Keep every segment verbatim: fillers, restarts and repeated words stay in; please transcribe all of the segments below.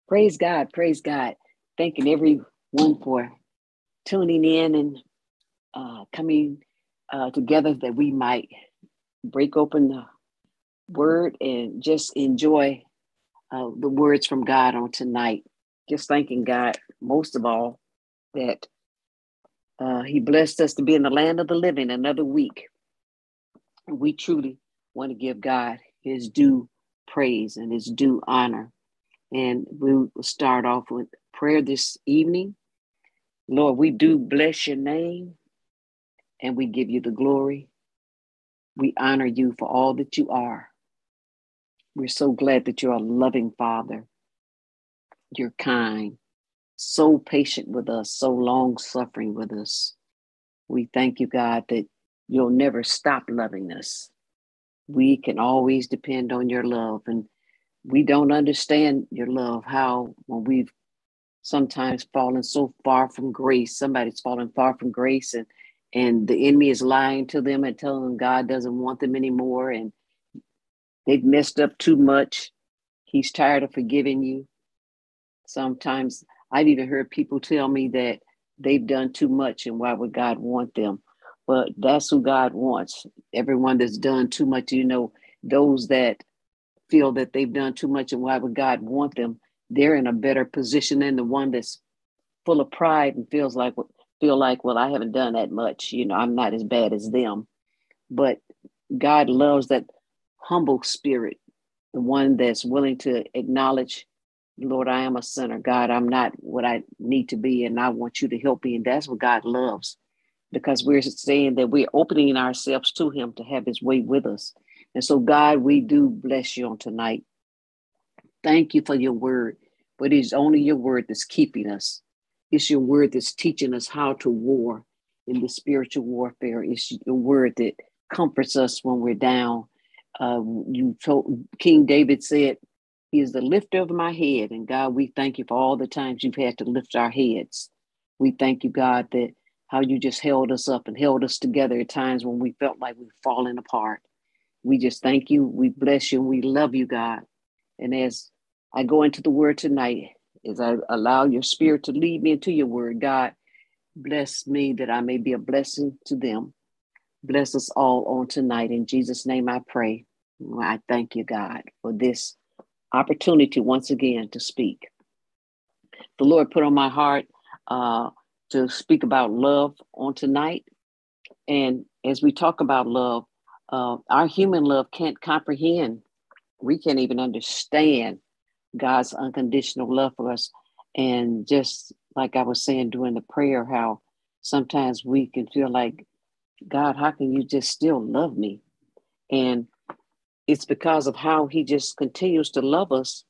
Praise God. Praise God. Thanking everyone for tuning in and uh, coming uh, together that we might break open the word and just enjoy uh, the words from God on tonight. Just thanking God most of all that uh, He blessed us to be in the land of the living another week. We truly want to give God His due praise and His due honor. And we will start off with prayer this evening. Lord, we do bless your name and we give you the glory. We honor you for all that you are. We're so glad that you're a loving Father. You're kind, so patient with us, so long suffering with us. We thank you, God, that you'll never stop loving us. We can always depend on your love. And we don't understand your love, how when we've sometimes fallen so far from grace, somebody's fallen far from grace and and the enemy is lying to them and telling them God doesn't want them anymore and they've messed up too much. He's tired of forgiving you. Sometimes I've even heard people tell me that they've done too much and why would God want them? But that's who God wants. Everyone that's done too much, you know, those that feel that they've done too much and why would God want them? They're in a better position than the one that's full of pride and feels like, feel like, well, I haven't done that much. You know, I'm not as bad as them. But God loves that humble spirit, the one that's willing to acknowledge, Lord, I am a sinner. God, I'm not what I need to be, and I want you to help me. And that's what God loves, because we're saying that we're opening ourselves to him to have his way with us. And so, God, we do bless you on tonight. Thank you for your word, but it's only your word that's keeping us. It's your word that's teaching us how to war in the spiritual warfare. It's your word that comforts us when we're down. Uh, you told King David said, he is the lifter of my head. And God, we thank you for all the times you've had to lift our heads. We thank you, God, that how you just held us up and held us together at times when we felt like we were falling apart. We just thank you. We bless you. And we love you, God. And as I go into the word tonight, as I allow your spirit to lead me into your word, God, bless me that I may be a blessing to them. Bless us all on tonight. In Jesus' name I pray. I thank you, God, for this opportunity once again to speak. The Lord put on my heart uh, to speak about love on tonight. And as we talk about love, uh, our human love can't comprehend. We can't even understand God's unconditional love for us. And just like I was saying during the prayer, how sometimes we can feel like, God, how can you just still love me? And it's because of how he just continues to love us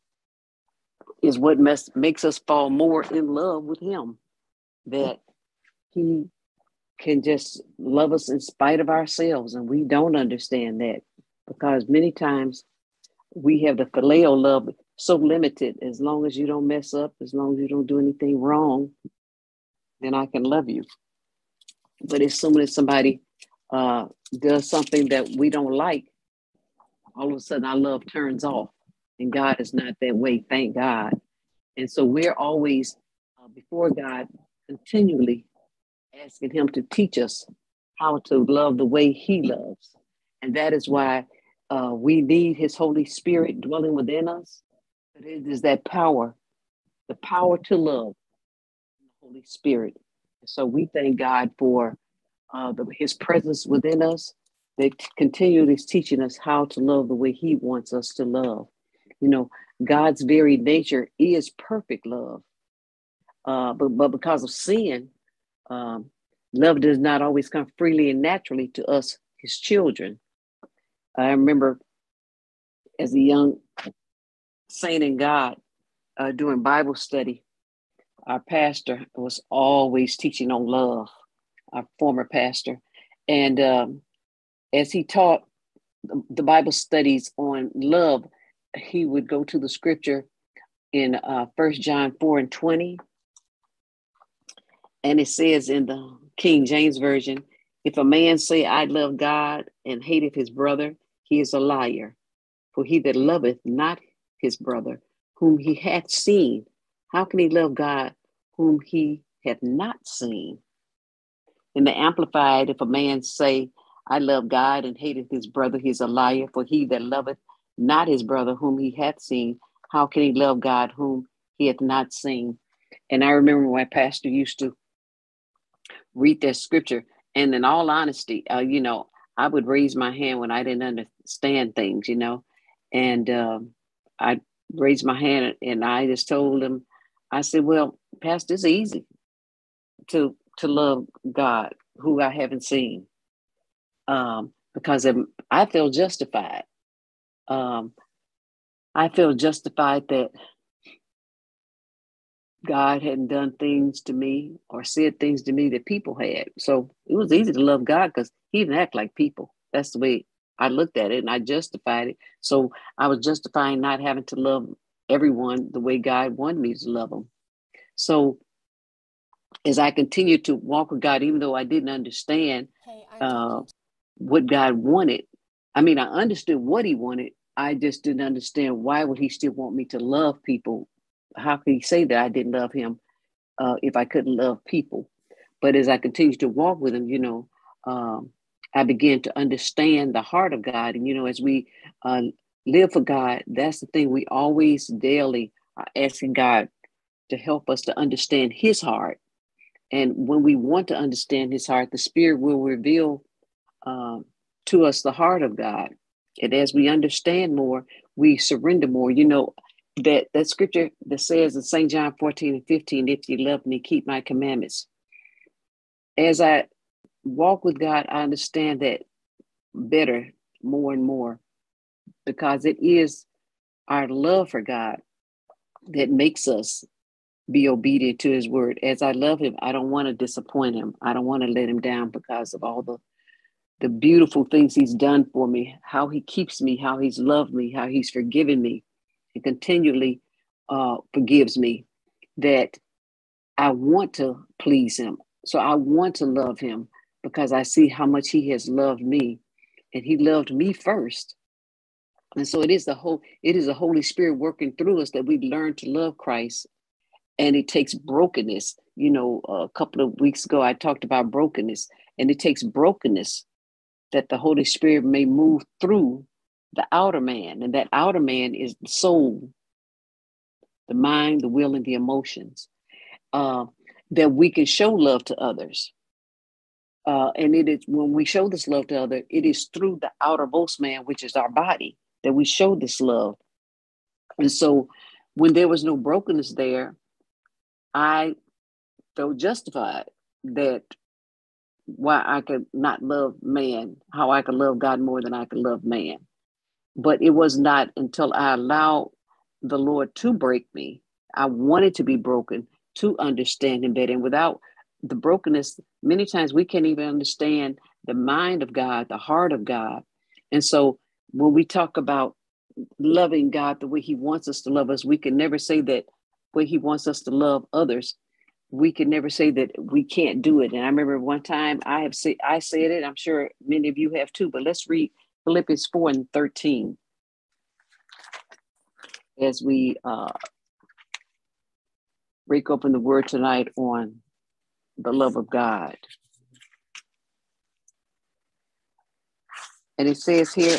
is what mes- makes us fall more in love with him, that he can just love us in spite of ourselves. And we don't understand that, because many times we have the phileo love so limited. As long as you don't mess up, as long as you don't do anything wrong, then I can love you. But as soon as somebody uh, does something that we don't like, all of a sudden our love turns off. And God is not that way, thank God. And so we're always uh, before God, continually asking him to teach us how to love the way he loves. And that is why uh, we need his Holy Spirit dwelling within us. But it is that power, the power to love, the Holy Spirit. So we thank God for uh, the, his presence within us, that continually is teaching us how to love the way he wants us to love. You know, God's very nature is perfect love. Uh, but, but because of sin, um, love does not always come freely and naturally to us, his children. I remember as a young saint in God, uh, doing Bible study, our pastor was always teaching on love, our former pastor. And um, as he taught the, the Bible studies on love, he would go to the scripture in uh, First John four and twenty. And it says in the King James Version, if a man say, I love God and hateth his brother, he is a liar. For he that loveth not his brother, whom he hath seen. How can he love God whom he hath not seen? In the Amplified, if a man say, I love God and hateth his brother, he is a liar. For he that loveth not his brother whom he hath seen, how can he love God whom he hath not seen? And I remember my pastor used to read that scripture. And in all honesty, uh, you know, I would raise my hand when I didn't understand things, you know, and um, I raised my hand and I just told him, I said, well, Pastor, it's easy to to love God who I haven't seen, um, because I feel justified. Um, I feel justified that God hadn't done things to me or said things to me that people had. So it was easy to love God because he didn't act like people. That's the way I looked at it, and I justified it. So I was justifying not having to love everyone the way God wanted me to love them. So as I continued to walk with God, even though I didn't understand hey, uh, what God wanted, I mean, I understood what he wanted. I just didn't understand why would he still want me to love people. How could he say that I didn't love him uh, if I couldn't love people? But as I continued to walk with him, you know, um, I began to understand the heart of God. And, you know, as we uh, live for God, that's the thing. We always daily are asking God to help us to understand his heart. And when we want to understand his heart, the Spirit will reveal um, to us the heart of God. And as we understand more, we surrender more. You know, that, that scripture that says in Saint John fourteen and fifteen, if you love me, keep my commandments. As I walk with God, I understand that better, more and more, because it is our love for God that makes us be obedient to his word. As I love him, I don't want to disappoint him. I don't want to let him down because of all the the beautiful things he's done for me, how he keeps me, how he's loved me, how he's forgiven me and continually uh, forgives me, that I want to please him. So I want to love him because I see how much he has loved me, and he loved me first. And so it is the whole, it is the Holy Spirit working through us that we learn to love Christ. And it takes brokenness. You know, a couple of weeks ago, I talked about brokenness, and it takes brokenness that the Holy Spirit may move through the outer man. And that outer man is the soul, the mind, the will, and the emotions, uh, that we can show love to others. Uh, and it is when we show this love to others, it is through the outermost man, which is our body, that we show this love. And so when there was no brokenness there, I felt justified that why I could not love man, how I could love God more than I could love man. But it was not until I allowed the Lord to break me. I wanted to be broken to understand him better. And without the brokenness, many times we can't even understand the mind of God, the heart of God. And so when we talk about loving God the way he wants us to love us, we can never say that way he wants us to love others. We can never say that we can't do it. And I remember one time I have said, I said it, I'm sure many of you have too, but let's read Philippians four and thirteen as we uh, break open the word tonight on the love of God. And it says here,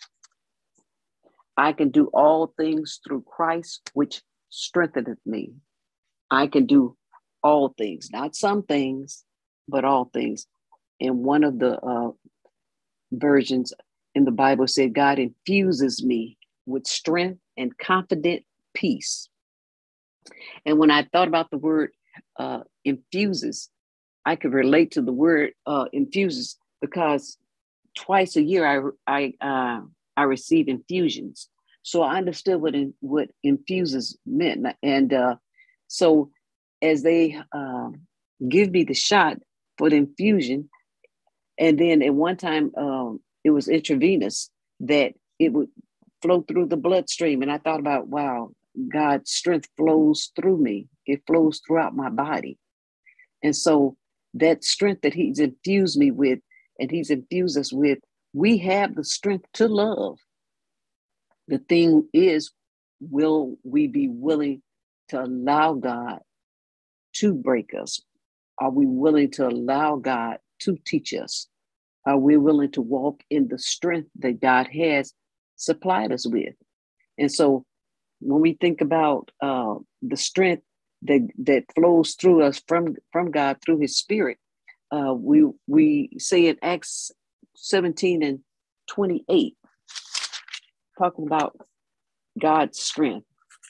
I can do all things through Christ, which strengtheneth me. I can do all things, not some things, but all things. And one of the uh, versions in the Bible said, God infuses me with strength and confident peace. And when I thought about the word uh, infuses, I could relate to the word uh, infuses because twice a year I I uh, I receive infusions. So I understood what in, what infuses meant, and uh, so as they uh, give me the shot for the infusion, and then at one time um, it was intravenous, that it would flow through the bloodstream, and I thought about, wow, God's strength flows through me. It flows throughout my body, and so that strength that He's infused me with, and He's infused us with, we have the strength to love. The thing is, will we be willing to allow God to break us? Are we willing to allow God to teach us? Are we willing to walk in the strength that God has supplied us with? And so when we think about uh, the strength that, that flows through us from, from God through his spirit, uh, we, we say in Acts seventeen and twenty-eight, talking about God's strength.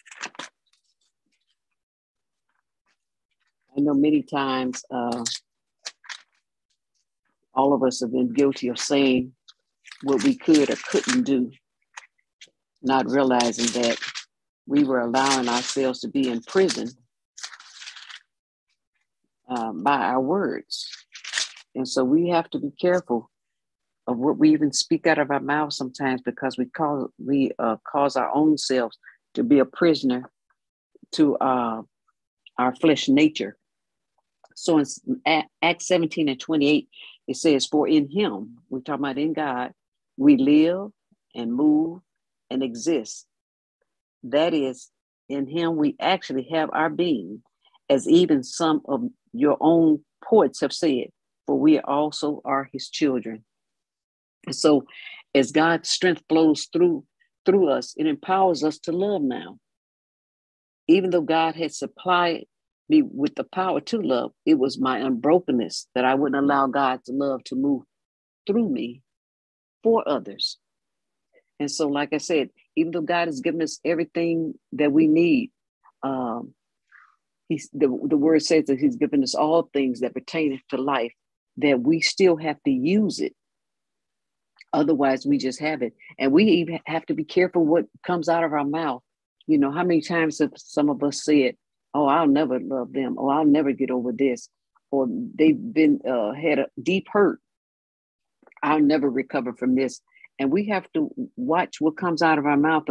I know many times uh, all of us have been guilty of saying what we could or couldn't do, not realizing that we were allowing ourselves to be imprisoned uh, by our words. And so we have to be careful of what we even speak out of our mouths sometimes, because we cause we uh, cause our own selves to be a prisoner to uh, our flesh nature. So in Acts seventeen and twenty-eight, it says, for in him, we're talking about in God, we live and move and exist. That is, in him we actually have our being, as even some of your own poets have said, for we also are his children. And so as God's strength flows through, through us, it empowers us to love now. Even though God had supplied me with the power to love, it was my unbrokenness that I wouldn't allow God's love to move through me for others. And so, like I said, even though God has given us everything that we need, um, he's, the, the word says that he's given us all things that pertain to life, that we still have to use it. Otherwise, we just have it. And we even have to be careful what comes out of our mouth. You know, how many times have some of us said, oh, I'll never love them, or I'll never get over this, or they've been uh, had a deep hurt. I'll never recover from this. And we have to watch what comes out of our mouth.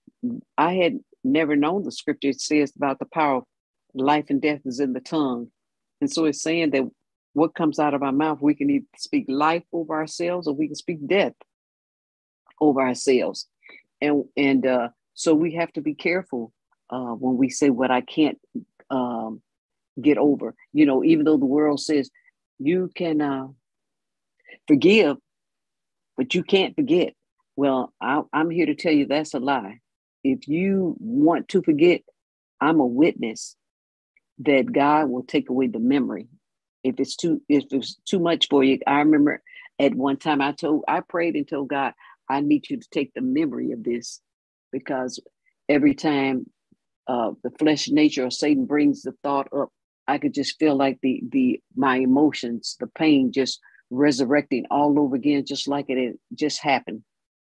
I had never known the scripture. It says about the power of life and death is in the tongue. And so it's saying that what comes out of our mouth, we can either speak life over ourselves or we can speak death over ourselves. And, and uh, so we have to be careful uh, when we say what I can't um, get over. You know, even though the world says you can uh, forgive, but you can't forget. Well, I, I'm here to tell you that's a lie. If you want to forget, I'm a witness that God will take away the memory. If it's too, if it's too much for you, I remember at one time I told, I prayed and told God, I need you to take the memory of this, because every time uh, the flesh nature or Satan brings the thought up, I could just feel like the the my emotions, the pain, just resurrecting all over again, just like it had just happened.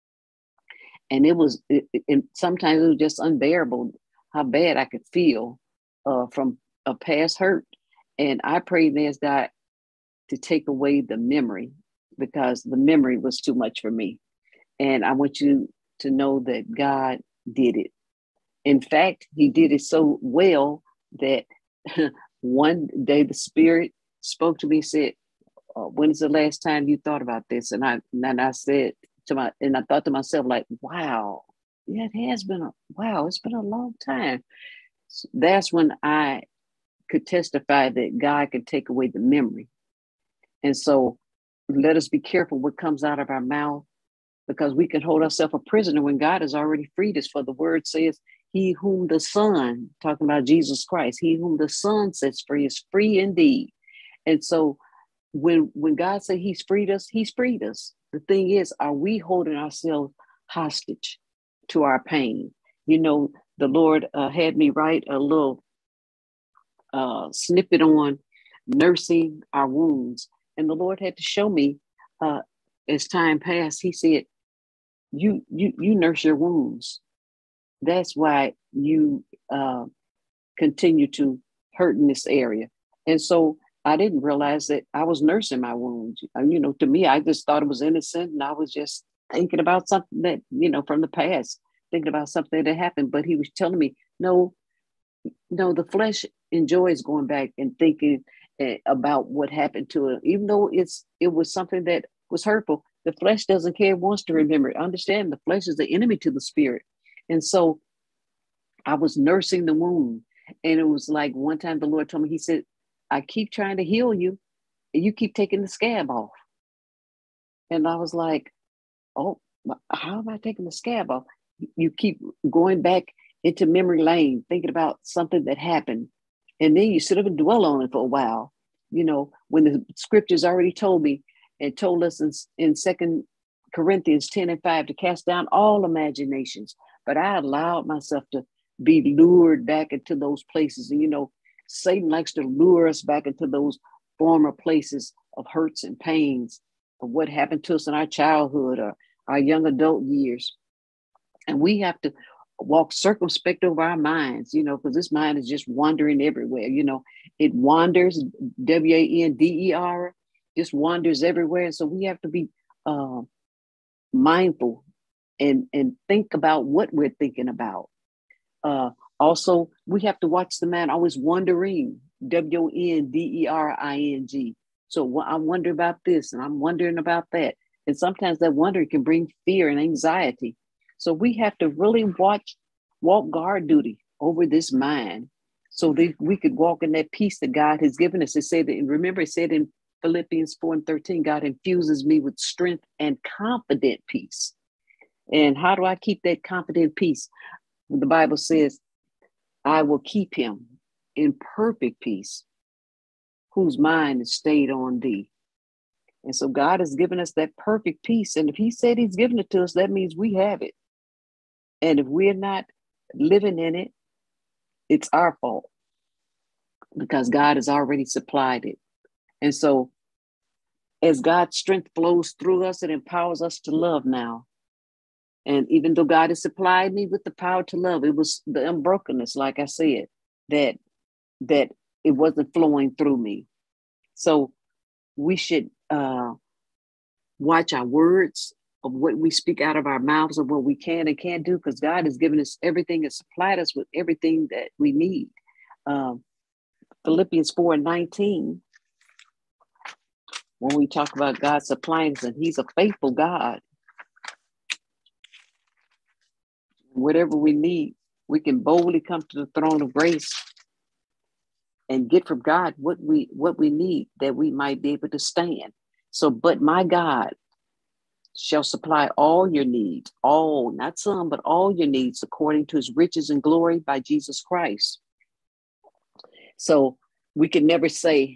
And it was, it, it, sometimes it was just unbearable how bad I could feel uh, from a past hurt. And I prayed and asked God to take away the memory, because the memory was too much for me. And I want you to know that God did it. In fact, he did it so well that one day the Spirit spoke to me and said, uh, when is the last time you thought about this? And I, and I said to my, and I thought to myself, like, wow, yeah, it has been, a, wow, it's been a long time. So that's when I could testify that God can take away the memory. And so let us be careful what comes out of our mouth, because we can hold ourselves a prisoner when God has already freed us. For the word says, he whom the Son, talking about Jesus Christ, he whom the Son sets free is free indeed. And so when, when God said he's freed us, he's freed us. The thing is, are we holding ourselves hostage to our pain? You know, the Lord uh, had me write a little uh, snippet on nursing our wounds. And the Lord had to show me uh, as time passed, he said, you, you, you nurse your wounds. That's why you uh, continue to hurt in this area. And so I didn't realize that I was nursing my wounds. You know, to me, I just thought it was innocent, and I was just thinking about something that, you know, from the past, thinking about something that happened. But he was telling me, no, no, the flesh enjoys going back and thinking uh, about what happened to it, even though it's it was something that was hurtful. The flesh doesn't care, wants to remember it. Understand, the flesh is the enemy to the spirit. And so I was nursing the wound. And it was like one time the Lord told me, he said, I keep trying to heal you and you keep taking the scab off. And I was like, oh, how am I taking the scab off? You keep going back into memory lane, thinking about something that happened. And then you sit up and dwell on it for a while. You know, when the scriptures already told me and told us in, in Second Corinthians ten and five to cast down all imaginations. But I allowed myself to be lured back into those places. And, you know, Satan likes to lure us back into those former places of hurts and pains of what happened to us in our childhood or our young adult years. And we have to walk circumspect over our minds, you know, because this mind is just wandering everywhere. You know, it wanders, W A N D E R, just wanders everywhere. And so we have to be uh, mindful and, and think about what we're thinking about. Uh, also, we have to watch the mind always wondering, W O N D E R I N G. So I wonder about this and I'm wondering about that. And sometimes that wondering can bring fear and anxiety. So we have to really watch, walk guard duty over this mind so that we could walk in that peace that God has given us. It said that, and remember, it said in Philippians four and thirteen, God infuses me with strength and confident peace. And how do I keep that confident peace? The Bible says, I will keep him in perfect peace, whose mind is stayed on thee. And so God has given us that perfect peace. And if he said he's given it to us, that means we have it. And if we're not living in it, it's our fault because God has already supplied it. And so as God's strength flows through us, it empowers us to love now. And even though God has supplied me with the power to love, it was the unbrokenness, like I said, that, that it wasn't flowing through me. So we should uh, watch our words of what we speak out of our mouths of what we can and can't do, because God has given us everything and supplied us with everything that we need. Um, Philippians four and nineteen, when we talk about God supplying us, and he's a faithful God. Whatever we need, we can boldly come to the throne of grace and get from God what we what we need, that we might be able to stand. So, but my God shall supply all your needs, all, not some, but all your needs according to his riches and glory by Jesus Christ. So we can never say,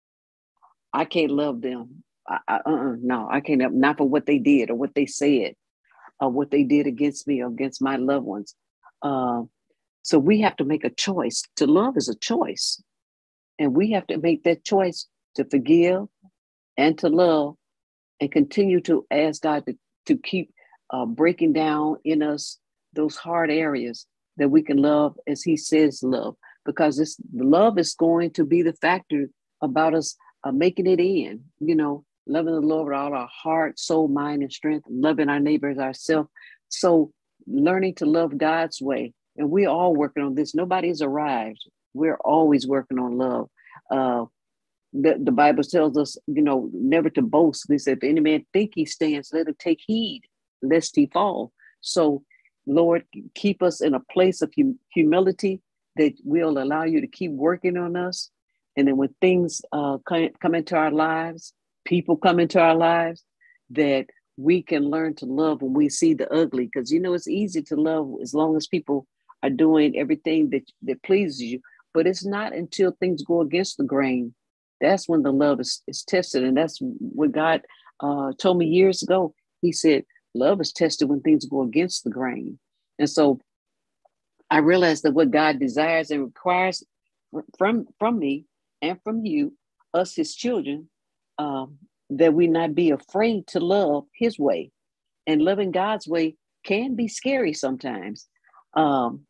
I can't love them. I, I, uh-uh, no, I can't, not for what they did or what they said or what they did against me or against my loved ones. Uh, so we have to make a choice. To love is a choice. And we have to make that choice to forgive and to love and continue to ask God to, to keep uh, breaking down in us those hard areas that we can love as he says love, because this love is going to be the factor about us uh, making it in, you know, loving the Lord with all our heart, soul, mind, and strength, loving our neighbors, ourselves. So learning to love God's way. And we're all working on this. Nobody's arrived. We're always working on love. Uh, the, the Bible tells us, you know, never to boast. They said, if any man think he stands, let him take heed, lest he fall. So, Lord, keep us in a place of hum- humility that will allow you to keep working on us. And then when things uh, come, come into our lives, people come into our lives, that we can learn to love when we see the ugly. Because, you know, it's easy to love as long as people are doing everything that, that pleases you. But it's not until things go against the grain. That's when the love is, is tested. And that's what God uh, told me years ago. He said, love is tested when things go against the grain. And so I realized that what God desires and requires from, from me and from you, us, his children, um, that we not be afraid to love his way. And loving God's way can be scary sometimes. Um,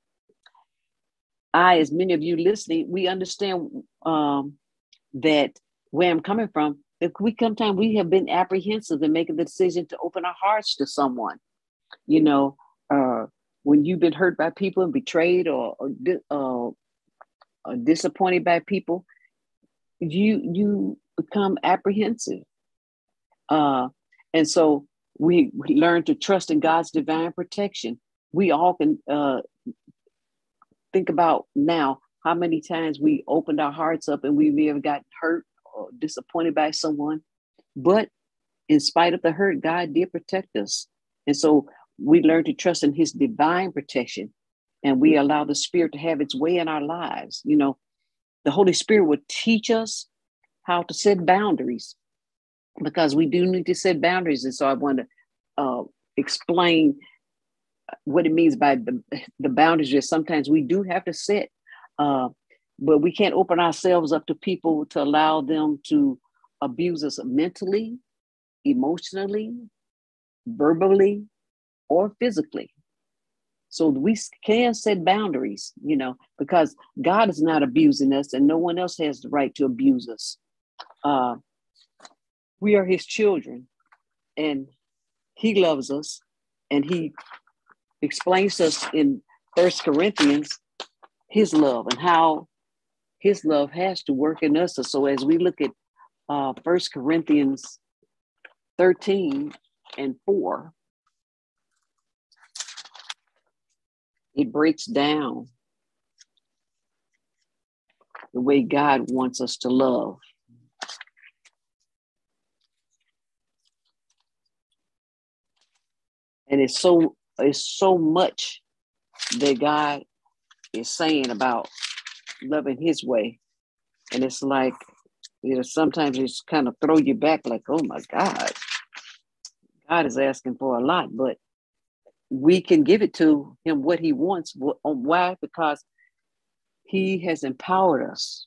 I, as many of you listening, we understand um, that where I'm coming from, if we sometimes we have been apprehensive in making the decision to open our hearts to someone. You know, uh, when you've been hurt by people and betrayed or, or, uh, or disappointed by people, you you become apprehensive. Uh, and so we, we learn to trust in God's divine protection. We all can uh, think about now how many times we opened our hearts up and we may have gotten hurt or disappointed by someone. But in spite of the hurt, God did protect us. And so we learn to trust in his divine protection, and we allow the Spirit to have its way in our lives. You know, the Holy Spirit would teach us how to set boundaries, because we do need to set boundaries. And so I want to uh, explain what it means by the, the boundaries that sometimes we do have to set. Uh, but we can't open ourselves up to people to allow them to abuse us mentally, emotionally, verbally, or physically. So we can set boundaries, you know, because God is not abusing us and no one else has the right to abuse us. Uh, we are his children, and he loves us, and he explains to us in First Corinthians his love and how his love has to work in us. So as we look at uh, First Corinthians thirteen and four, it breaks down the way God wants us to love. And it's so it's so much that God is saying about loving his way. And it's like, you know, sometimes it's kind of throw you back like, oh my God, God is asking for a lot, but we can give it to him what he wants. Why? Because he has empowered us.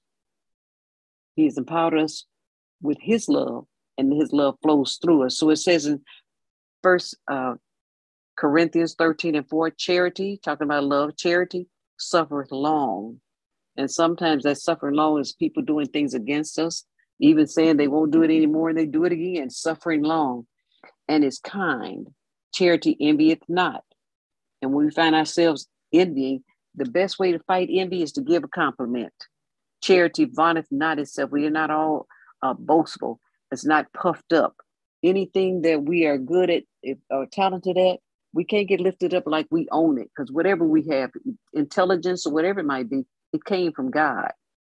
He has empowered us with his love, and his love flows through us. So it says in First uh, Corinthians thirteen and four, charity, talking about love, charity suffereth long. And sometimes that suffering long is people doing things against us, even saying they won't do it anymore, and they do it again, suffering long. And is kind. Charity envieth not. And when we find ourselves envying, the best way to fight envy is to give a compliment. Charity vaunteth not itself. We are not all uh, boastful. It's not puffed up. Anything that we are good at if, or talented at, we can't get lifted up like we own it, because whatever we have, intelligence or whatever it might be, it came from God.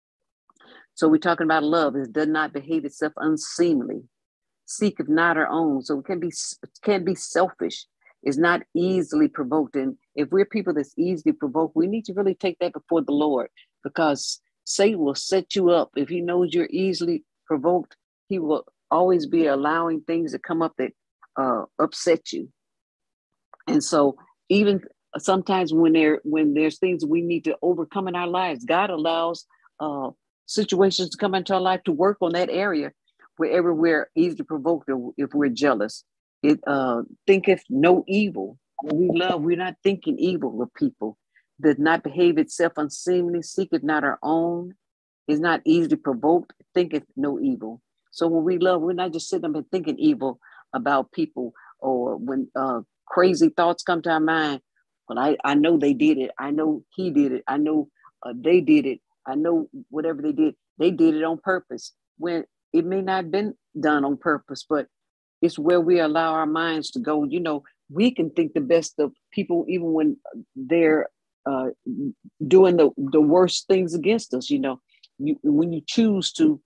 So we're talking about love. It does not behave itself unseemly. Seeketh not our own. So it can be, it can be selfish. It's not easily provoked. And if we're people that's easily provoked, we need to really take that before the Lord, because Satan will set you up. If he knows you're easily provoked, he will always be allowing things to come up that uh, upset you. And so even sometimes when there when there's things we need to overcome in our lives, God allows uh, situations to come into our life to work on that area wherever we're easily provoked or if we're jealous. It uh, thinketh no evil. When we love, we're not thinking evil of people. Does not behave itself unseemly, seeketh not our own, is not easily provoked, thinketh no evil. So when we love, we're not just sitting up and thinking evil about people, or when uh, crazy thoughts come to our mind. Well, I, I know they did it. I know he did it. I know uh, they did it. I know whatever they did, they did it on purpose. When it may not have been done on purpose, but it's where we allow our minds to go. You know, we can think the best of people even when they're uh, doing the, the worst things against us. You know, you, when you choose to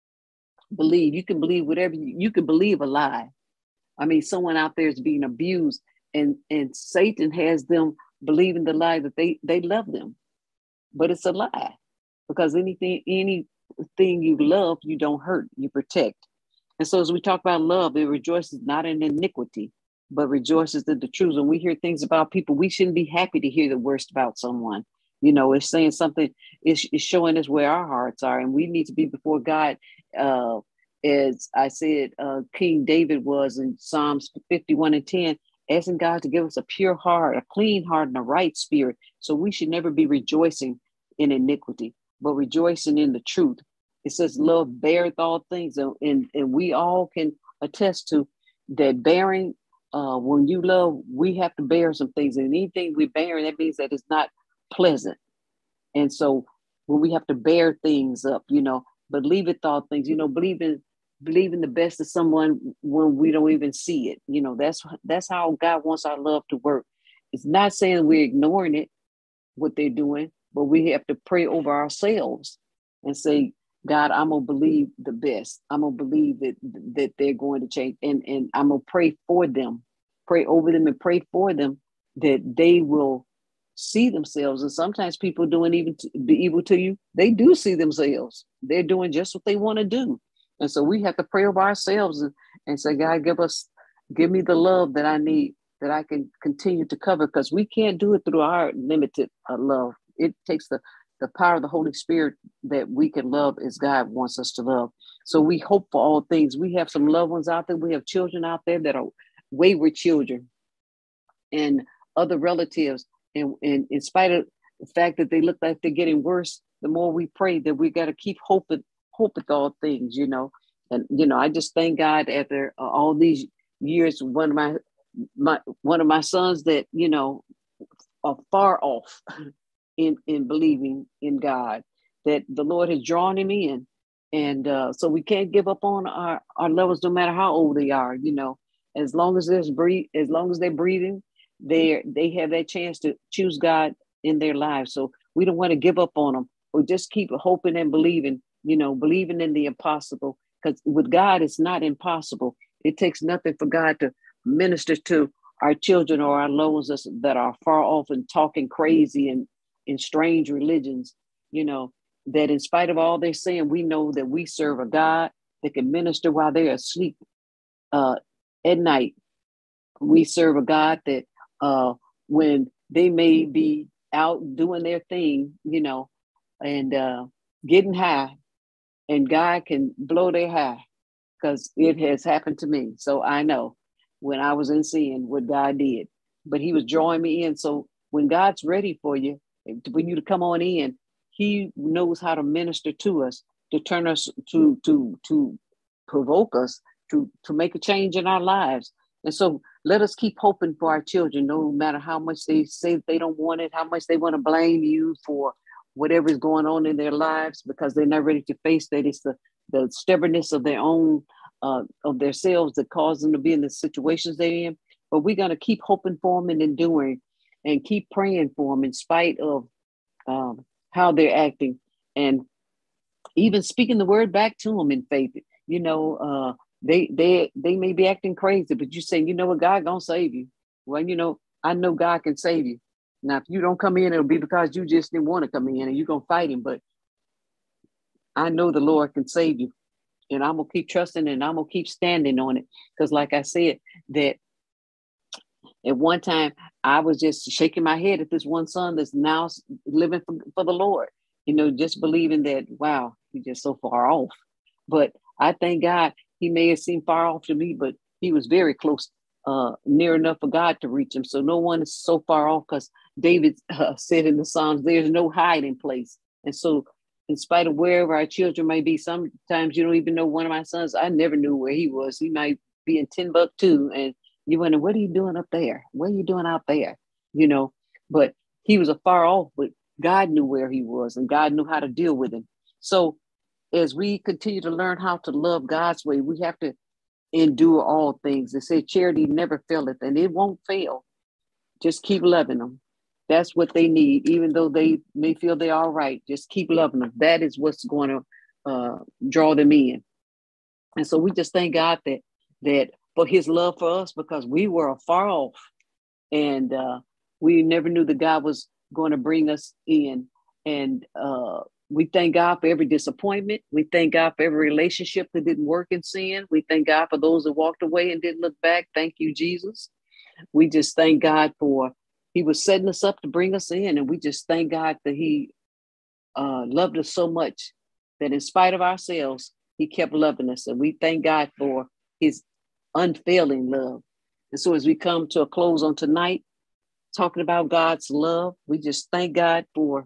believe, you can believe whatever, you, you can believe a lie. I mean, someone out there is being abused, and, and Satan has them believing the lie that they, they love them. But it's a lie, because anything, anything you love, you don't hurt, you protect. And so as we talk about love, it rejoices not in iniquity, but rejoices in the truth. When we hear things about people, we shouldn't be happy to hear the worst about someone. You know, it's saying something, it's, it's showing us where our hearts are. And we need to be before God. Uh, as I said, uh, King David was in Psalms fifty-one and ten, asking God to give us a pure heart, a clean heart, and a right spirit. So we should never be rejoicing in iniquity, but rejoicing in the truth. It says love beareth all things, and, and, and we all can attest to that bearing. Uh, when you love, we have to bear some things, and anything we bear, that means that it's not pleasant. And so when we have to bear things up, you know, believe it all things, you know, believe in, believe in the best of someone when we don't even see it. You know, that's, that's how God wants our love to work. It's not saying we're ignoring it, what they're doing, but we have to pray over ourselves and say, God, I'm gonna believe the best. I'm gonna believe that that they're going to change, and and I'm gonna pray for them, pray over them, and pray for them that they will see themselves. And sometimes people doing even to, be evil to you, they do see themselves. They're doing just what they want to do, and so we have to pray over ourselves and, and say, God, give us, give me the love that I need, that I can continue to cover, because we can't do it through our limited uh, love. It takes the the power of the Holy Spirit that we can love as God wants us to love. So we hope for all things. We have some loved ones out there. We have children out there that are wayward children and other relatives. And, and in spite of the fact that they look like they're getting worse, the more we pray that we got to keep hoping, hope with all things, you know. And, you know, I just thank God after uh, all these years, one of my, my, one of my sons that, you know, are far off in, in believing in God, that the Lord has drawn him in. And uh, so we can't give up on our, our levels, no matter how old they are, you know, as long as there's breathe, as long as they're breathing, they they have that chance to choose God in their lives. So we don't want to give up on them, or just keep hoping and believing, you know, believing in the impossible, because with God, it's not impossible. It takes nothing for God to minister to our children or our loved ones that are far off and talking crazy and in strange religions, you know, that in spite of all they're saying, we know that we serve a God that can minister while they're asleep uh, at night. We serve a God that uh, when they may be out doing their thing, you know, and uh, getting high, and God can blow their high, because it has happened to me. So I know when I was in sin what God did, but he was drawing me in. So when God's ready for you, for you to come on in, he knows how to minister to us, to turn us, to to to provoke us, to to make a change in our lives. And so let us keep hoping for our children, no matter how much they say they don't want it, how much they want to blame you for whatever is going on in their lives, because they're not ready to face that. It's the the stubbornness of their own uh, of themselves that cause them to be in the situations they're in. But we're going to keep hoping for them and enduring, and keep praying for them in spite of um, how they're acting, and even speaking the word back to them in faith. You know, uh, they they they may be acting crazy, but you say, you know what, God gonna save you. Well, you know, I know God can save you. Now, if you don't come in, it'll be because you just didn't want to come in, and you're gonna fight him. But I know the Lord can save you, and I'm gonna keep trusting, and I'm gonna keep standing on it. Because, like I said, that at one time, I was just shaking my head at this one son that's now living for, for the Lord, you know, just believing that, wow, he's just so far off. But I thank God, he may have seemed far off to me, but he was very close, uh, near enough for God to reach him. So no one is so far off, because David uh, said in the Psalms, there's no hiding place. And so in spite of wherever our children may be, sometimes you don't even know. One of my sons, I never knew where he was. He might be in Timbuktu, and you wonder, what are you doing up there? What are you doing out there? You know, but he was a far off, but God knew where he was, and God knew how to deal with him. So as we continue to learn how to love God's way, we have to endure all things. They say charity never faileth, and it won't fail. Just keep loving them. That's what they need, even though they may feel they're all right. Just keep loving them. That is what's going to uh, draw them in. And so we just thank God that that for his love for us, because we were far off, and uh, we never knew that God was going to bring us in. And uh, we thank God for every disappointment. We thank God for every relationship that didn't work in sin. We thank God for those that walked away and didn't look back. Thank you, Jesus. We just thank God for he was setting us up to bring us in. And we just thank God that he uh, loved us so much that in spite of ourselves, he kept loving us. And we thank God for his unfailing love. And so as we come to a close on tonight, talking about God's love, we just thank God for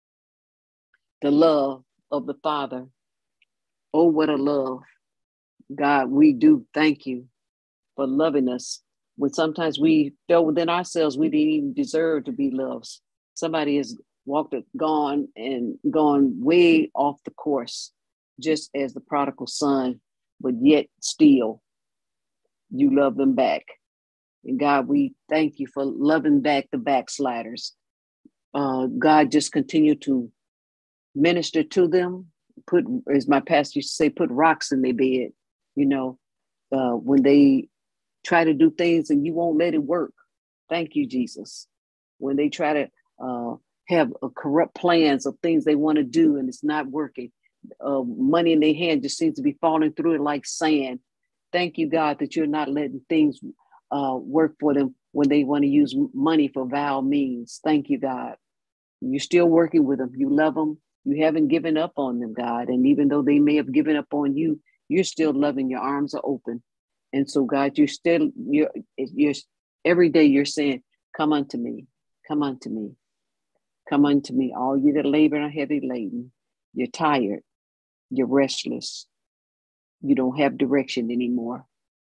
the love of the Father. Oh, what a love. God, we do thank you for loving us when sometimes we felt within ourselves we didn't even deserve to be loved. Somebody has walked, gone and gone way off the course, just as the prodigal son, but yet still you love them back. And God, we thank you for loving back the backsliders. uh, God just continue to minister to them. Put, as my pastor used to say, put rocks in their bed. You know, uh, when they try to do things and you won't let it work. Thank you, Jesus. When they try to uh, have a corrupt plans of things they want to do and it's not working, uh, money in their hand just seems to be falling through it like sand. Thank you, God, that you're not letting things uh, work for them when they want to use money for vile means. Thank you, God. You're still working with them. You love them. You haven't given up on them, God. And even though they may have given up on you, you're still loving. Your arms are open. And so, God, you're still, you're, you're every day you're saying, come unto me, come unto me, come unto me, all you that labor and are heavy laden. You're tired. You're restless. You don't have direction anymore.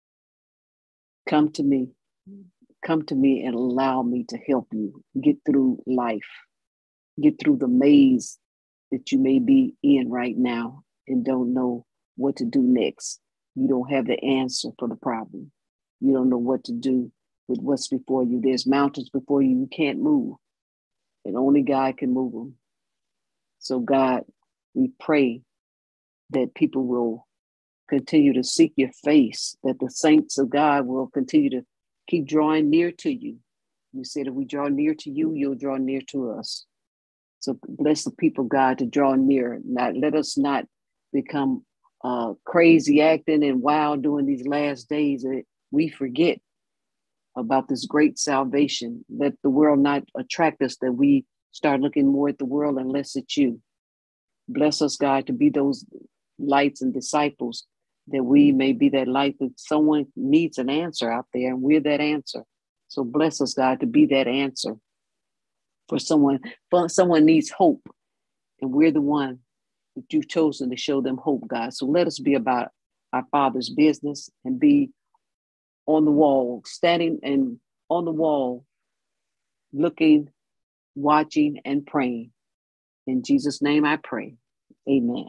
Come to me. Come to me and allow me to help you get through life, get through the maze that you may be in right now and don't know what to do next. You don't have the answer for the problem. You don't know what to do with what's before you. There's mountains before you you can't move, and only God can move them. So God, we pray that people will continue to seek your face, that the saints of God will continue to keep drawing near to you. You said if we draw near to you, you'll draw near to us. So bless the people, God, to draw near. Not, let us not become uh, crazy acting and wild during these last days that we forget about this great salvation. Let the world not attract us, that we start looking more at the world and less at you. Bless us, God, to be those lights and disciples, that we may be that light that someone needs an answer out there, and we're that answer. So bless us, God, to be that answer for someone. For someone needs hope, and we're the one that you've chosen to show them hope, God. So let us be about our Father's business and be on the wall, standing and on the wall, looking, watching, and praying. In Jesus' name I pray. Amen.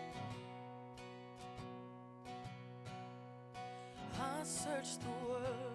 I searched the world